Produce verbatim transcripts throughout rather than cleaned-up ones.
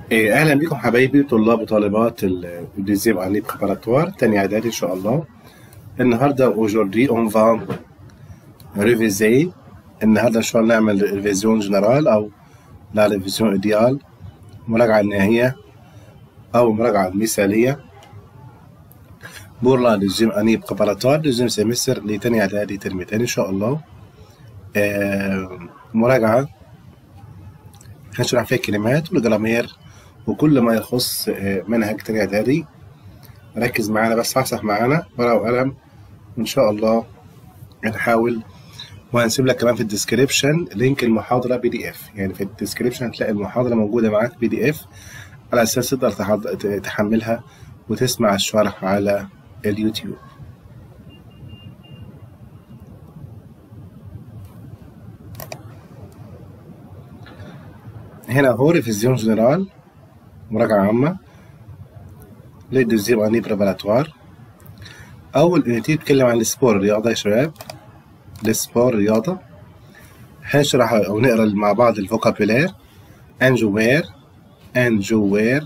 إيه، أهلا بكم حبايبي طلاب وطالبات الدوزيام أني بريباراتوار تاني إعدادي إن شاء الله. النهاردة aujourd'hui on va réviser. النهاردة إن شاء الله نعمل ريفيزيون جنرال أو لا ريفيزيون إيديال، مراجعة نهائية أو مراجعة مثالية بور لا دوزيام أني بريباراتوار دوزيام سيمستر لتاني إعدادي ترم تاني إن شاء الله. آه مراجعة هنشرح فيها كلمات والجرامير وكل ما يخص منهج تاني إعدادي. ركز معانا بس، صحصح معانا ورقة وقلم وإن شاء الله هنحاول. وهنسيب لك كمان في الديسكريبشن لينك المحاضرة بي دي إف، يعني في الديسكريبشن هتلاقي المحاضرة موجودة معاك بي دي إف على أساس تقدر تحملها وتسمع الشرح على اليوتيوب. هنا هو ريفيزيون جنرال، مراجعة عامة للدوزيام أني بريباراتوار. أول يونيتي بتتكلم عن السبور الرياضة يا شباب، السبور الرياضة. هنشرح أو نقرا مع بعض الفوكابولير. ان جوير، ان جوير،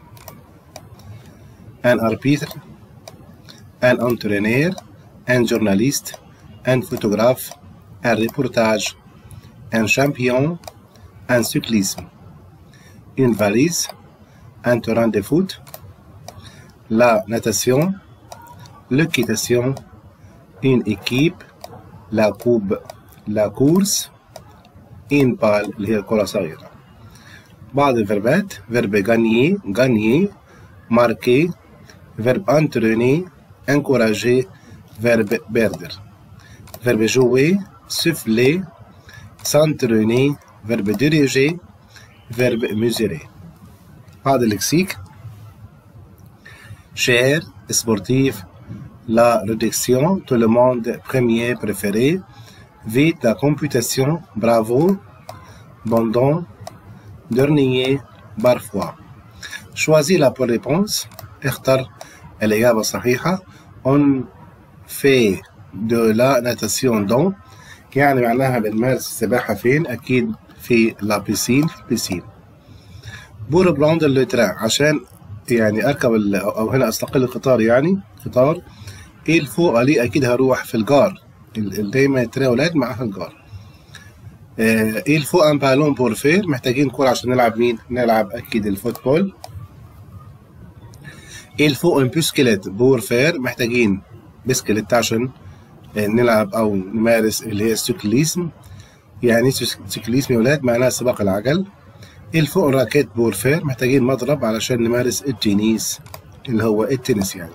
ان أربيتر، ان أنترينير، ان جورناليست، ان فوتوغراف، ان ريبورتاج، ان شامبيون، ان سيكليسم، une valise, un terrain de foot, la natation, l'équitation, une équipe, la coupe, la course, une balle اللي هي الكرة الصغيرة. بعض الفيربات: verbe gagner, gagner, marquer, verbe entraîner, encourager, verbe perdre, verbe jouer, souffler, s'entraîner, verbe diriger, verbe mesurer. هذا اللكسيك: cher, sportif, la réduction, tout le monde, premier, préféré, vite, la computation, bravo, bon don, dernier, parfois. Choisis la bonne réponse. اختر الإجابة الصحيحة. on fait de la natation dans، يعني معناها بنمارس السباحة فين؟ أكيد في لا بيسين، في البيسين. بور براندر لو تران، عشان يعني اركب او هنا استقل القطار، يعني قطار. ايه الفوق عليه؟ اكيد هروح في الجار، دايما ترى اولاد معاها الجار. ايه الفوق؟ ان بالون بور فير، محتاجين كوره عشان نلعب مين؟ نلعب اكيد الفوتبول. ايه الفوق؟ ان بيسكليت بور فير، محتاجين بسكليت عشان نلعب او نمارس اللي هي السيكليسم. يعني سيكليسم يا ولاد معناها سباق العجل. الفوق راكيت بور فير، محتاجين مضرب علشان نمارس التنس اللي هو التنس يعني.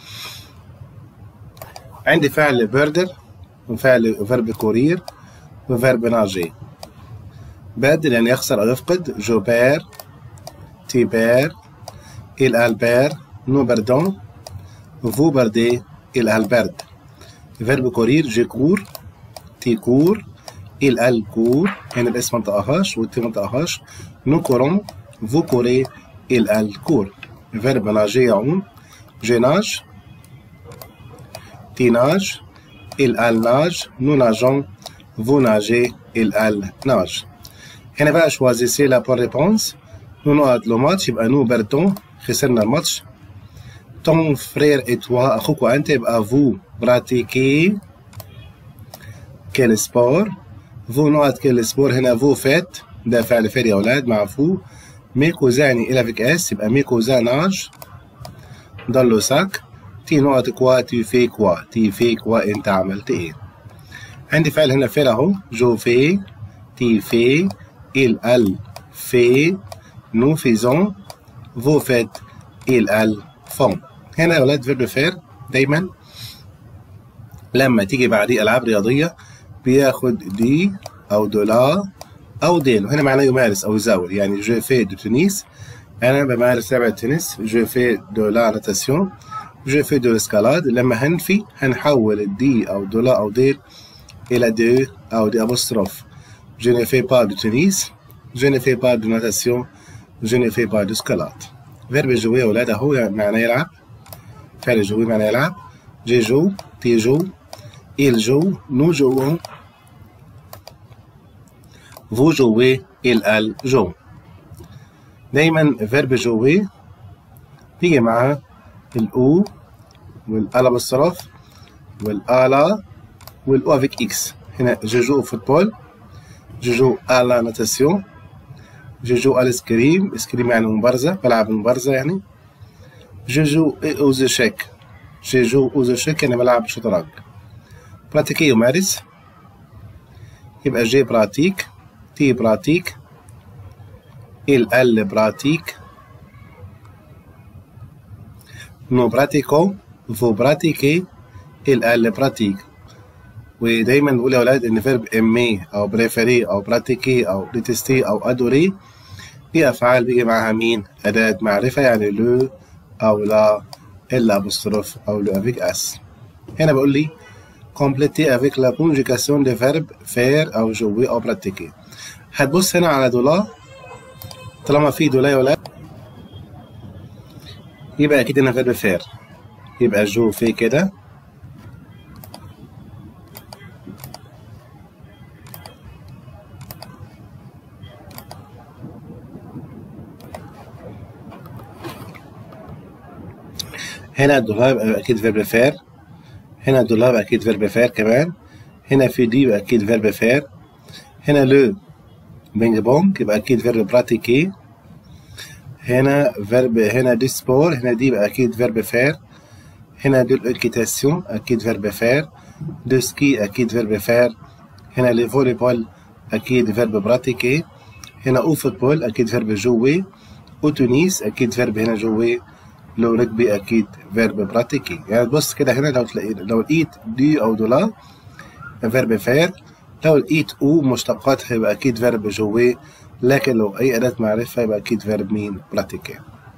عندي فعل بيردر وفعل فيرب كورير وفيرب ناجي. بادر يعني يخسر أو يفقد. جو بير، تي بير، إل ألبير، نو بردون، فو بردي، إل ألبرد. فيرب كورير: جي كور، تي كور، إل أل كور، هنا الاسم منطقهاش والتي منطقهاش. نو كورون، فو كوري، إل أل كور. فيرب ناجي يعوم: جي ناج، تي ناج، إل أل ناج، نو ناجون، فو ناجي، إل أل ناج. هنا بقى شوازيسي لا بون ريبونس. نو نقعد لو ماتش يبقى نو بردون، خسرنا الماتش. تون فرير إي توا، أخوك وأنت، يبقى فو براتيكي كيل سبور. فو نقعد كيل سبور، هنا فو فات، ده فعل فعل يا أولاد مع فو. ميكوزاني إلى فيك إس، يبقى ميكوزاناج dans le sac. تي نقط كوا، تي في كوا، تي في كوا، أنت عملت إيه؟ عندي فعل هنا فعل أهو: جو في، تي في، إل أل في، نو فيزون، فو فيت، إل أل فون. هنا يا ولاد فيرب فير دايما لما تيجي بعديه ألعاب رياضية بياخد دي أو دولا أو ديل، وهنا معناه يمارس أو يزاول. يعني جو في دو تنس، أنا بمارس لعبة تنس. جو في دو لا ناتاسيون، جو في دو اسكالاد. لما هنفي هنحول الدي أو دولا أو ديل إلى دو أو دي أبوستروف. جو ne fais pas de tennis، جو ne fais pas de natation، جو ne fais pas d'escalade. فيرب جوي يا ولاد أهو، يعني معناه يلعب. فعل جوي معناه يلعب. جي جو، تي جو، il joue، nous jouons، vous jouez، il elle joue. دايما فيرب جوي بيجي معاه الأو والألا بالصرف والألا والأو افيك إكس. هنا جو جو فوتبول، جو جو ألا ناتاسيون، جو جو الاسكريم، اسكريم يعني مبارزة، بلعب مبارزة يعني. جو جو أوزوشيك، جو جو أوزوشيك يعني بلعب شطرنج. براتيكي يمارس، يبقى جي براتيك، تي براتيك، il elle pratique، nous pratiquons، vous pratiquez، il elle pratique. ودايما بقول يا ولاد ان فيرب امي او بريفيري او براتيكي او ديتستي او ادوري دي افعال بيجي معاها مين؟ اداة معرفة يعني لو او لا الا ابوستروف او لو افيك اس. هنا بقول لي compléter avec la conjugation des verbes faire او jouer او pratiquer. هتبص هنا على دولا، طالما في دولا يا ولاد يبقى اكيد هنا فيرب فير، يبقى جو في كده هنا دولا يبقى اكيد فيرب فير، هنا دولا يبقى اكيد فيرب فير كمان، هنا في دي يبقى اكيد فيرب فير، هنا لو بينج بونج يبقى اكيد فيرب براتيكي، هنا فيرب هنا دي سبور، هنا دي يبقى اكيد فيرب فير، هنا دو الإكيتاسيون أكيد فيرب فير، دو سكي أكيد فيرب فير، هنا لي فولي بول أكيد فيرب براتيكي، هنا أو فوتبول أكيد فيرب جوي، أو تونيس أكيد فيرب هنا جوي، لو ركبي أكيد فيرب براتيكي. يعني تبص كده هنا لو تلاقي لو لقيت دي أو دولا فيرب فير، لو لقيت أو مشتقاتها يبقى أكيد فيرب جوي، لكن لو أي أداة معرفة يبقى أكيد فيرب مين؟ براتيكي.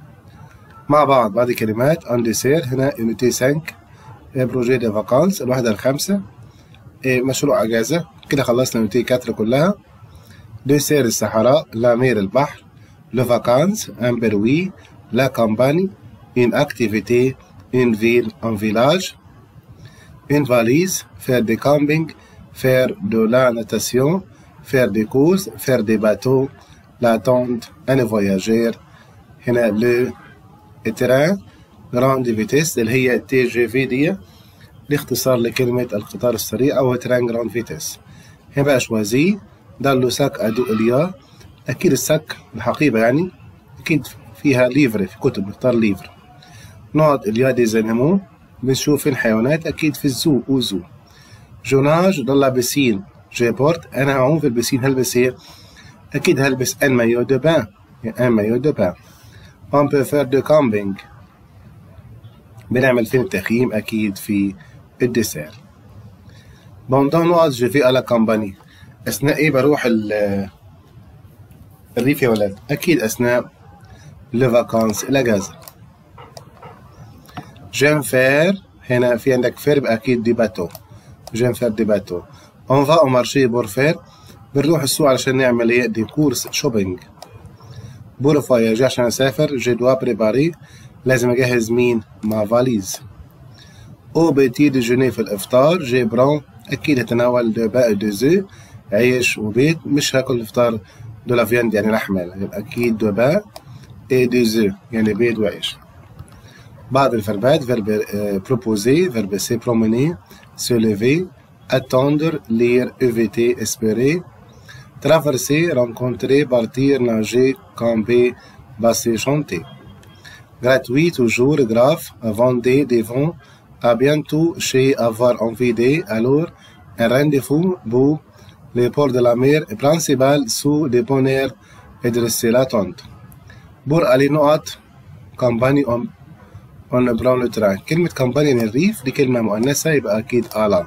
مع بعض بعض كلمات ان ديسير. هنا يونيتي خمسة بروجي دي فاكانس الوحدة الخامسة، مشروع أجازة. كده خلصنا يونيتي أربعة كلها. ديسير الصحراء، لا مير البحر، لو فاكانس ان بروي، لا كامباني، une activité، une ville un village، une valise faire des camping، faire de la natation، faire des courses، faire des bateaux، la tente un voyageur. هنا le التران جراند فيتيس اللي هي تي جي في دي لاختصار لكلمة القطار السريع أو تران جراند فيتيس. هنا بقى شوازي دالو ساك أدو إليا، أكيد الساك الحقيبة يعني أكيد فيها ليفر، في كتب نختار ليفر. نقعد إليا دي زانيمو بنشوف فين حيوانات أكيد في الزو أو زو. جوناج ضل بسين جي بورت، أنا هعوم في البسين هلبس إيه؟ أكيد هلبس أن مايو دو بان، أن مايو دو بان. on peut faire de camping، بنعمل فين التخييم أكيد في الديسير. pendant نقعد je vais à la campagne، أثناء إيه بروح الريف يا ولاد؟ أكيد أثناء لو فاكانس الأجازة. j'aime faire هنا في عندك فيرب أكيد دي باتو، j'aime faire دي باتو. on va au marché pour faire، بنروح السوق علشان نعمل إيه؟ دي كورس شوبينج. بور فواياجي عشان أسافر، جي دوا بريباري لازم أجهز مين؟ ما فاليز. أو بيتي ديجوني في الإفطار، جي برون أكيد هتناول دو با دو زو عيش وبيض، مش هاكل الإفطار دو لا فياند يعني لحمة، أكيد دو با إي دو زو يعني بيض وعيش. بعض الفربات فيرب بروبوزي، فيرب سي بروميني، سو ليفي، أتوندر، لير، إيفيتي، إسبيري. traverser، rencontrer، partir، nager، camper، passer، chanter. gratuit toujours، grave، vendez، devant، à bientôt، chez، avoir envie de، alors، un rendez-vous، beau، les ports de la mer، principal، sous، déponner، dresser la tente. pour aller نقط compagnie on on prend le train. كلمة compagnie من الريف دي كلمة مؤنثة يبقى أكيد على.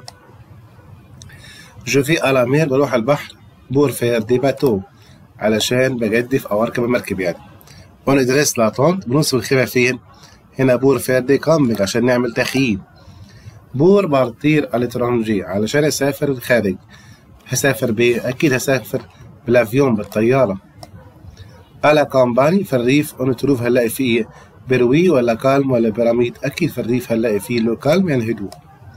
je vais à la mer بروح البحر، بور فير دي باتو علشان بجدف أو أركب المركب يعني. وندرس لاتونت بنوصل الخيمة فين؟ هنا بور فير دي كامبينج عشان نعمل تخييم. بور بارتير الاترانجي علشان أسافر الخارج. هسافر بإيه؟ أكيد هسافر بالأفيون بالطيارة. على كامباني في الريف ونتروف هنلاقي فيه بروي ولا كالم ولا بيراميد؟ أكيد في الريف هنلاقي فيه لو كالم يعني هدوء.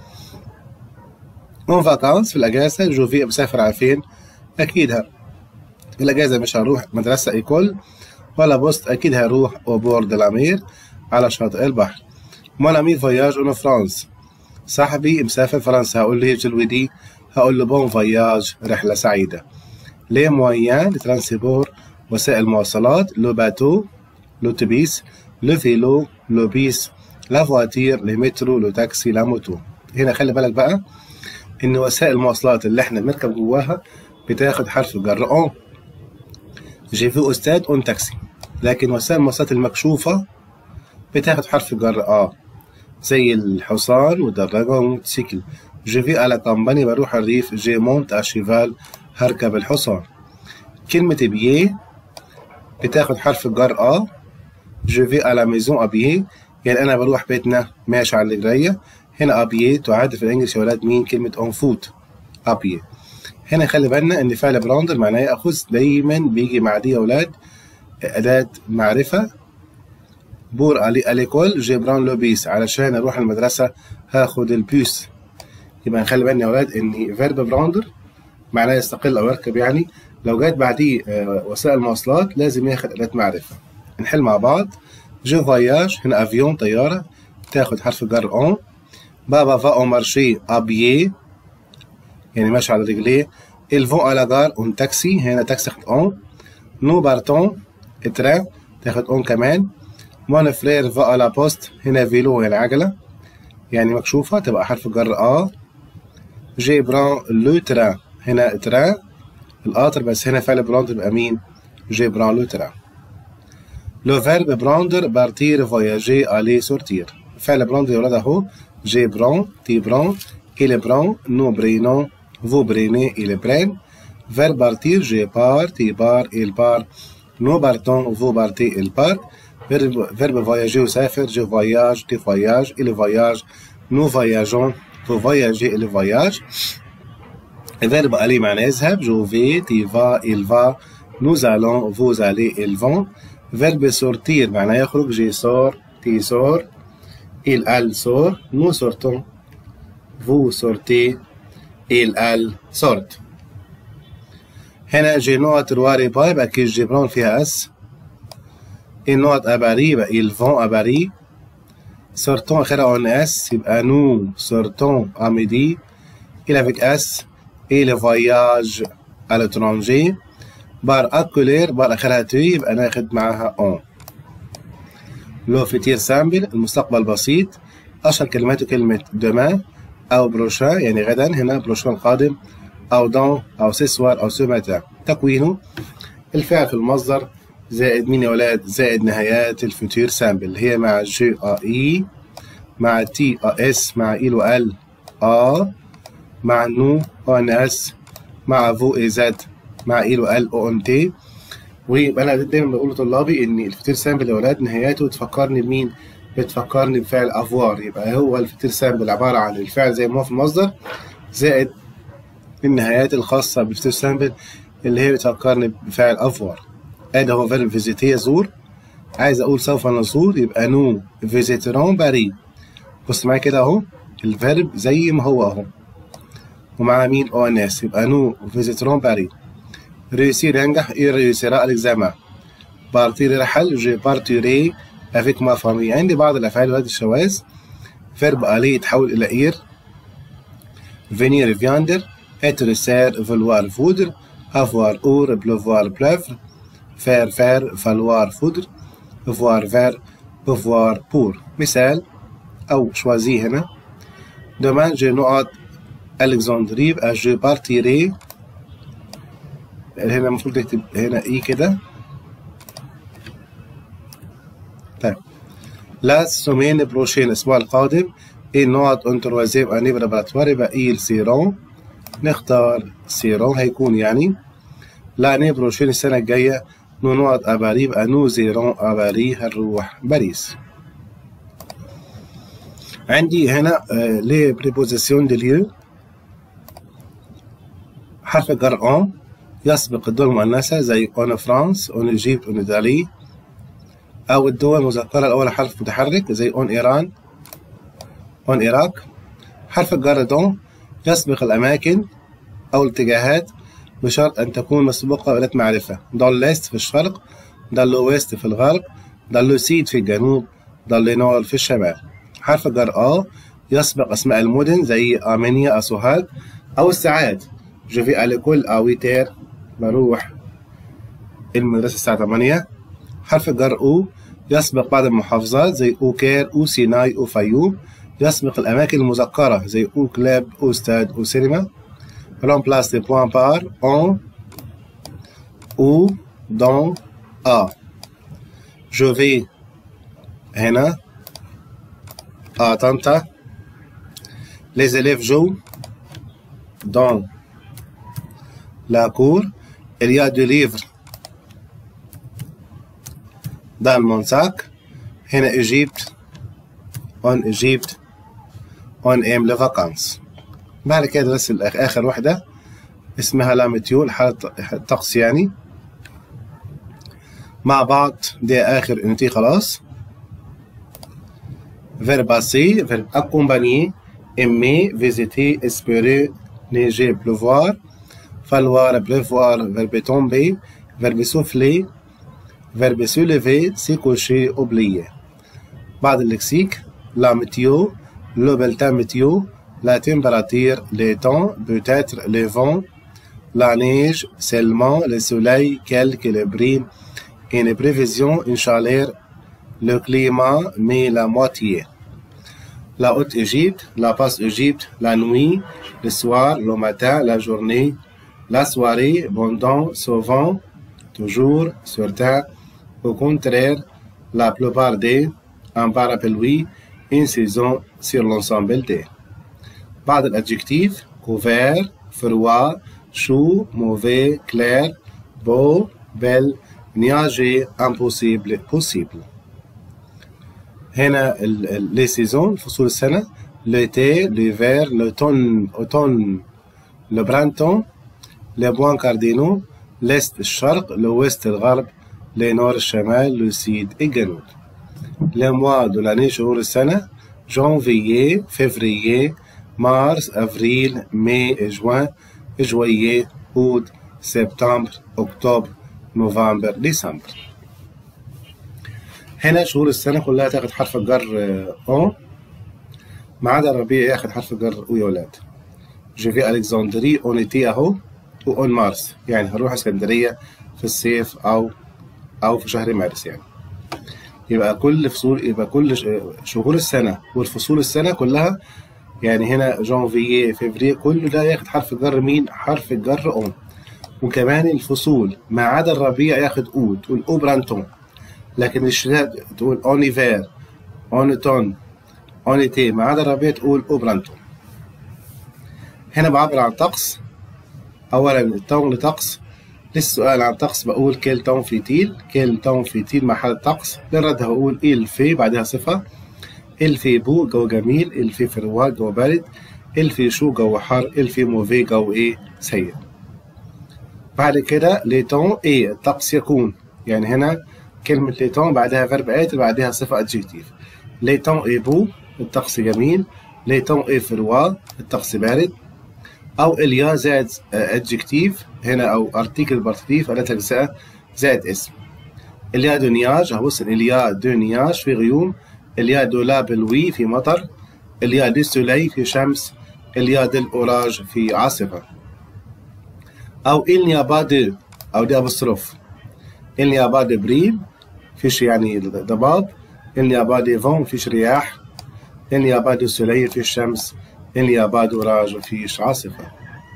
اون فاكانس في الأجازة، جوفي بسافر على فين؟ أكيد ها الأجازة مش هروح مدرسة إيكول، ولا بوست أكيد هروح أو بورد الأمير على شاطئ البحر. مون أمي فواياج أون فرانس، صاحبي مسافر فرنسا. هقول له جلودي، هقول له بون فواياج، رحلة سعيدة. لي مويان دي ترانسبور، وسائل المواصلات، لو باتو لوتوبيس، لو فيلو لو بيس، لا فواتير لي مترو لو تاكسي لا موتو. هنا خلي بالك بقى إن وسائل المواصلات اللي إحنا بنركب جواها بتاخد حرف الجر أون. جي في أستاذ أون تاكسي، لكن وسائل المواصلات المكشوفة بتاخد حرف الجر آ، زي الحصان والدراجة والموتوسيكل. جو في على كامباني، بروح الريف. جي مونت أشيفال، هركب الحصان. كلمة بيي بتاخد حرف الجر آ. جو في على ميزون أبيي، يعني أنا بروح بيتنا ماشي على رجليا. هنا أبيي تعاد في الإنجليش يا ولاد مين؟ كلمة أون فوت، أبيي. هنا خلي بالنا إن فعل براندر معناه يأخذ، دايما بيجي مع دي يا ولاد أداة معرفة. بور ألي أليكول جي بران لو بيس، علشان أروح المدرسة هاخد البيس. يبقى نخلي بالنا يا ولاد إن فيرب براندر معناه يستقل أو يركب، يعني لو جات بعديه وسائل مواصلات لازم ياخد أداة معرفة. نحل مع بعض. جو فواياج، هنا أفيون طيارة تاخد حرف الجر أون. بابا فا أو مارشي أبيي، يعني ماشي على رجليه. ils vont à la gare اون تاكسي، هنا تاكسي تاخد أون. نو بارتون تران تاخد أون كمان. مون فرير فا على بوست، هنا فيلو يعني عجلة، يعني مكشوفة تبقى حرف الجر آ. جي بران لو تران، هنا تران القطر، بس هنا فعل براندر يبقى مين؟ جي بران لو تران. لو فيرب براندر بارتير فواياجي ألي سورتير، فعل براندر يا ولاد أهو. جي بران، تي بران، إل بران، نو برينون، فو بريني، إل برين. فيرب بارتير جي بار، تي بار، إل بار، نو بارتون، فو بارتي، إل بار. فيرب فواياجي يسافر، جو فواياج، تي فواياج، إل فواياج، نو فواياجون، فو فواياجي، إل فواياج. فيرب ألي معناه يذهب. جو في، تي فا، إل فا، نوز ألون، فوز ألي، إل فون. فيرب سورتير معناه يخرج. جي سور، تي سور، إل أل سور، نو سورتون، فو سورتي، إل أل سورت. هنا جي نوت رواري باي، يبقى أكيد جبران فيها أس. إل نوت أباري، يبقى إل فون أباري. سورتون آخرها أون أس، يبقى نو سورتون أميدي. إل أفيك أس، إل فواياج à l'étranger. بار أكولير، بار آخرها تي، يبقى ناخد معاها أون. لو فيتير سامبل، المستقبل بسيط. أشهر كلماته كلمة دومان أو بروشان، يعني غدا، هنا بروشان قادم، أو دون أو سيسوار أو سوماتا. تكوينه الفعل في المصدر زائد مين يا ولاد؟ زائد نهايات الفيتير سامبل اللي هي مع جي أ إي، مع تي أ إس، مع إل وأل أ، مع نو أون أس، مع فو إي زد، مع إل وأل أو أم تي. ويبقى أنا دايما بقول لطلابي إن الفيتير سامبل يا ولاد نهاياته تفكرني بمين؟ بتفكرني بفعل أفوار. يبقى هو الفيتير سامبل عبارة عن الفعل زي ما هو في المصدر زائد النهايات الخاصة بالفيتير سامبل اللي هي بتفكرني بفعل أفوار. أدي هو فيرب فيزيتي، يزور. عايز أقول سوف نزور، يبقى نو فيزيترون باري. بص معايا كده أهو الفيرب زي ما هو أهو، ومع مين؟ أو الناس، يبقى نو فيزيترون باري. ريوسير ينجح، إيه ريوسيرا الإكزامان. بارتير رحل، جي بارتيري افيك ما فامي. عندي بعض الأفعال ولاد الشواذ. فيرب ألي يتحول إلى إير. فينير فياندر، إتر سير، فلوار فودر، أفوار أور، بلوفوار بلوفر، فير فير، فالوار فودر، فوار فير، بوفوار بور. مثال أو شوازي هنا. دومان جي نقط ألكسندري، يبقى جي بارتيري، هنا المفروض تكتب هنا إي كده. طيب لا سومين بروشين، الأسبوع القادم. إيه نقط أون تروازيم أني براباتوار، يبقى إيل سيرون، نختار سيرون هيكون يعني. لا ني بروشين السنة الجاية. نو نقط أباري، يبقى نو زيرون أباري، هنروح باريس. عندي هنا آه لي بريبوزيسيون دي ليو. حرف الجر أون يسبق الدول المؤنثة زي أون فرانس، أون إيجيبت، أون إيطالي. أو الدول المذكرة الأول حرف متحرك زي أون إيران، أون إيراك. حرف الجر دون يسبق الأماكن أو الاتجاهات بشرط أن تكون مسبوقة بأداة معرفة. دون ليست في الشرق، dans l'ouest في الغرب، dans le sud في الجنوب، dans le nord في الشمال. حرف الجر آ يسبق أسماء المدن زي آمينيا أسوهاج أو الساعات. je vais à l'école à huit heures، بروح المدرسة الساعة ثمانية. حرف الجر أو يسبق بعض المحافظات زي أوكير أو سيناي أو فيوم، يسبق الأماكن المذكرة زي أو كلاب أو ستاد أو سينما. remplace les points par en ou dans à. je vais هنا à طنطا. les élèves jouent dans la cour. il y a deux livres dans mon sac. هنا Égypte on Égypte on aime les vacances. بعد كده بس آخر وحدة اسمها لا ميتيو، حالة الطقس يعني. مع بعض دي آخر انتي خلاص. verbe passé verbe accompagner aimer visiter espérer neiger pleuvoir falloir pleuvoir verbe tomber verbe souffler verbe se lever se coucher oublier. بعض اللكسيك la météo le bulletin météo la température les temps peut-être les vents la neige seulement le soleil quelques le brume une prévision une chaleur le climat mais la moitié. la haute Égypte la basse Égypte la nuit le soir le matin la journée la soirée pendant souvent toujours certain au contraire la plupart des un parapluie une saison sur l'ensemble des. بعض الادجكتيف couvert froid chaud mauvais clair beau belle nuageux impossible possible. هنا les saisons فصول السنة l'été l'hiver l'automne automne le printemps les points cardinaux l'est الشرق l'ouest الغرب le nord الشمال le sud الجنوب. les mois de l'année شهور السنة janvier février mars avril mai juin juillet août septembre octobre novembre décembre. هنا شهور السنة كلها تاخد حرف الجر أو ما عدا الربيع ياخد حرف الجر أو يا ولاد. je vais à Alexandrie on été أهو و on mars يعني هروح اسكندرية في الصيف أو أو في شهر مارس يعني. يبقى كل فصول يبقى كل شهور السنة والفصول السنة كلها يعني هنا جانفييه فيفري كل ده ياخد حرف الجر مين؟ حرف الجر أون. وكمان الفصول ما عدا الربيع ياخد أو تقول أو برانتون، لكن الشتاء تقول أون إيفير أون تون أون إيتي، ما عدا الربيع تقول أو برانتون. هنا بعبر عن طقس. أولا التون لطقس. للسؤال عن طقس بقول كيل تون فيتيل، كيل تون فيتيل محل طقس. للرد هقول إل في بعدها صفة. إل في بو جو جميل، إل في فروا جو بارد، إل في شو جو حر، إل في موفي جو إيه سيء. بعد كده ليتون إيه الطقس يكون، يعني هنا كلمة ليتون بعدها فيرب إيتر بعدها صفة أدجكتيف. ليتون إيه بو الطقس جميل، ليتون إيه فروا الطقس بارد، أو إليا زائد أدجكتيف هنا أو أرتيكل بارتيتيف ثلاث أجزاء زائد اسم. إليا دو نياج هبص إليا دو نياج في غيوم، إليا دو لا بلوي في مطر، إليا دو سولي في شمس، إليا دو الأوراج في عاصفة. أو إل نيا با دو أو دي أبوستروف، إل نيا با دو بريم فيش يعني ضباب، إل نيا با دي فون فيش رياح، إل نيا با دو سولي فيش شمس، إل نيا با دو أوراج فيش عاصفة.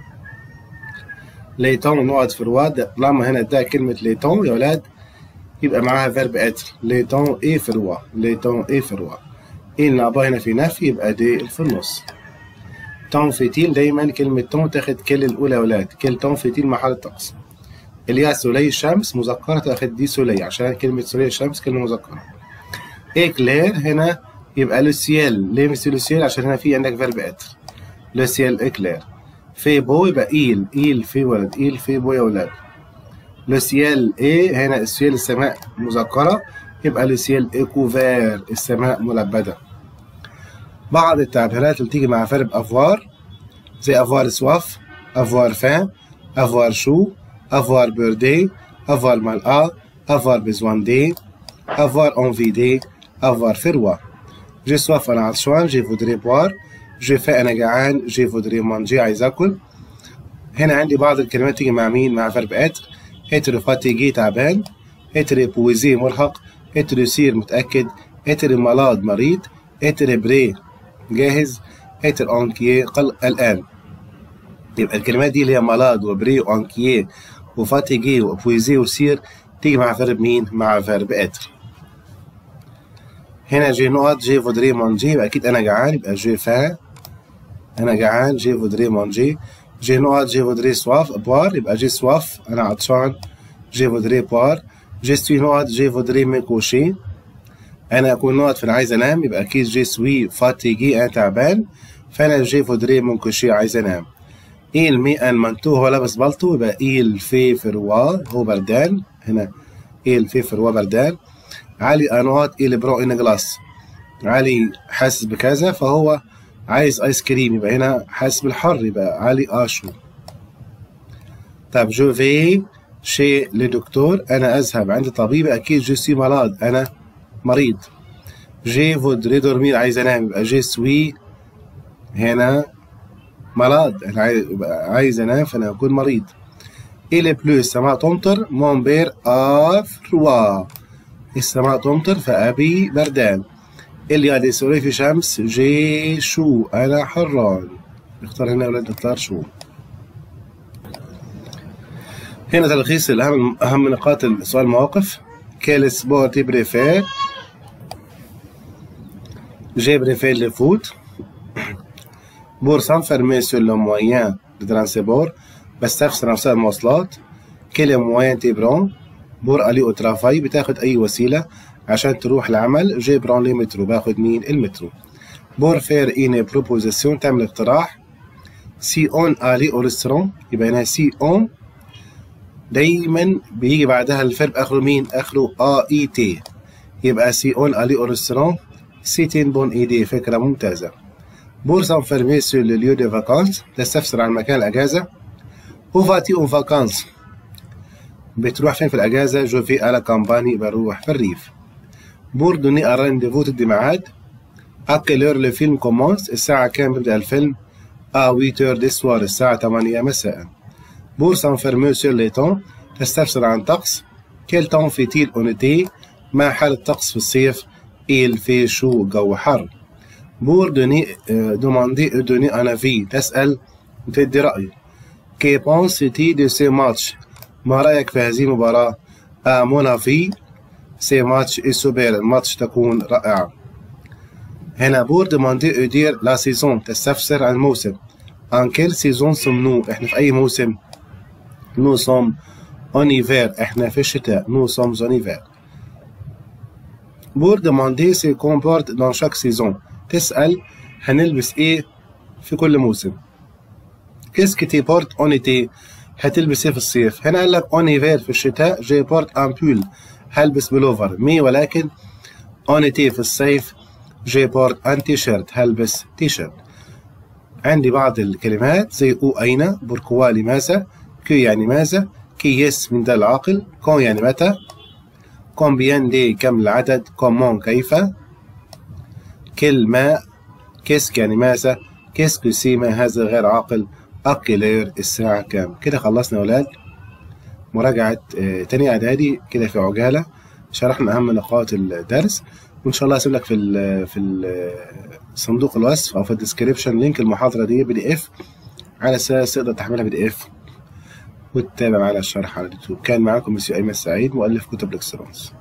ليتون نقعد في رواد، طالما هنا ده كلمة ليتون يا ولاد يبقى معاها فيرب اتر. ليتون ايه في روا، ليتون ايه في روا. ايه النابا هنا في نفي يبقى دي في النص. تون فيتيل دايما كلمة تون تاخد كل الأولى يا ولاد، كل تون فيتيل محل الطقس. اليا سولي الشمس مذكرة تاخد دي سولي عشان كلمة سولي الشمس كلمة مذكرة. ايه كلير هنا يبقى لو سيال، ليه مش لو سيال؟ عشان هنا في عندك فيرب اتر. لو سيال ايه كلير. في بو يبقى إيل، إيل في ولد، إيل في بو يا ولاد. لو سيال إيه هنا السيال السماء مذكرة يبقى لو سيال إيه كوفير السماء ملبدة. بعض التعبيرات اللي بتيجي مع فيرب أفوار زي أفوار سواف، أفوار فان، أفوار شو، أفوار بيردي، أفوار ملقا، avoir besoin de, avoir envie de, avoir froid. j'ai soif أنا عطشان، je voudrais boire. j'ai faim أنا جعان، je voudrais manger عايز آكل. هنا عندي بعض الكلمات تيجي مع مين؟ مع فيرب إتر. إتر فاتيجي تعبان، إتر بويزي مرهق، إتر سير متأكد، إتر مالاد مريض، إتر بري جاهز، إتر أنكيي قلقان. يبقى الكلمات دي اللي هي مالاد وبري وأنكيي وفاتيجي وبويزي وسير تيجي مع فيرب مين؟ مع فيرب إتر. هنا جي نقط جي فودري مانجي، يبقى أكيد أنا جعان، يبقى جي فان، أنا جعان جي فودري مانجي. جي نقط جي فودري سواف بوار، يبقى جي سواف أنا عطشان، جي فودري بوار. جي سوي نقط جي فودري ميكوشي، أنا أكون نقط فأنا عايز أنام، يبقى أكيد جي سوي فاتيجي أنا تعبان، فأنا جي فودري مونكوشي عايز أنام. إيل مي أن منتو هو لابس بلطو، يبقى إيل في فروا هو بردان، هنا إيل في فروا بردان. علي أنوات إيل برو إن جلاس، علي حاسس بكذا فهو عايز آيس كريم، يبقى هنا حاسس بالحر، يبقى علي آشو. طب جو في شي لدكتور، أنا أذهب عند طبيب، أكيد جو سي مالاد أنا مريض. جي فودري دورمير عايز أنام، يبقى جي سوي هنا مالاد أنا عايز أنام فأنا أكون مريض. إلي بلو السماء تمطر، مون بير أفروا السماء تمطر فأبي بردان. إلي دي سوري في شمس، جي شو أنا حران. نختار هنا يا ولاد نختار شو. هنا تلخيص الأهم أهم نقاط السؤال المواقف. كيل سبور تي بريفير؟ جي بريفير لي فوت. بور سانفيرمي سور لو مويان دو ترانسبور، بستفسر عن وسائل المواصلات. كيل مويان تي برون؟ بور ألي أو ترافاي، بتاخد أي وسيلة عشان تروح العمل. جي برون لي مترو، باخد مين؟ المترو. بور فير إيني بروبوزيسيون، تعمل اقتراح. سي أون ألي أو ريستورون، يبقى هنا سي أون دايما بيجي بعدها الفيرب آخره مين؟ آخره آ إي تي، يبقى سي أون ألي أو ريستورون سيتين بون إيدي، فكرة ممتازة. بور سانفيرمي سور لو ليو دي فاكانس، تستفسر عن مكان الأجازة. أو فاتي أون فاكانس، بتروح فين في الأجازة؟ جو في ألا كامباني، بروح في الريف. بور دوني أ رانديفو، تدي ميعاد. أ كيل اور لو فيلم كومونس، الساعة كام بيبدأ الفيلم؟ أ ويت اور دي سوار، الساعة تمانية مساء. بور سانفيرمي سور لي طون، تستفسر عن طقس. كيل طون في تيل أون إتي، ما حال الطقس في الصيف؟ إيل في شو جو حر. بور دوني دوماندي دوني أن أفي، تسأل وتدي رأي. كي بونسيتي دو سي ماتش، ما رأيك في هذه المباراة؟ أ مون أفي سي ماتش إي سوبر، الماتش تكون رائعة. هنا بور دوماندي أدير لا سيزون، تستفسر عن الموسم. أن كيل سيزون سوم نو، إحنا في أي موسم؟ نو سوم أون إيفير، إحنا في الشتاء. نو سوم أون إيفير. بور دوماندي سي كومبورت دون شاك سيزون، تسأل هنلبس إيه في كل موسم. كيسكي تي بورت أون إيتي، هتلبس إيه في الصيف؟ هنا قال لك أون إيفير في الشتاء، جي بورت أن بول، هلبس بلوفر. مي ولكن أون إيتي في الصيف، جي بورت أن تي شيرت، هلبس تي شيرت. عندي بعض الكلمات زي أو أين، بوركوا لماذا، كي يعني ماذا، كي يس من ده العاقل، كون يعني متى، كومبيان دي كم العدد، كومون كيف، كل ما، كيسك يعني ماذا، كيسكو سيما هذا غير عاقل، أكيلير الساعة كام. كده خلصنا يا ولاد مراجعة آه تاني إعدادي كده في عجالة، شرحنا أهم نقاط الدرس، وإن شاء الله هسيب لك في ال في ال صندوق الوصف أو في الديسكريبشن لينك المحاضرة دي بي دي إف على أساس تقدر تحملها بي دي إف وتتابع معانا الشرح على اليوتيوب. كان معاكم مسيو أيمن سعيد، مؤلف كتب الإكسلانس.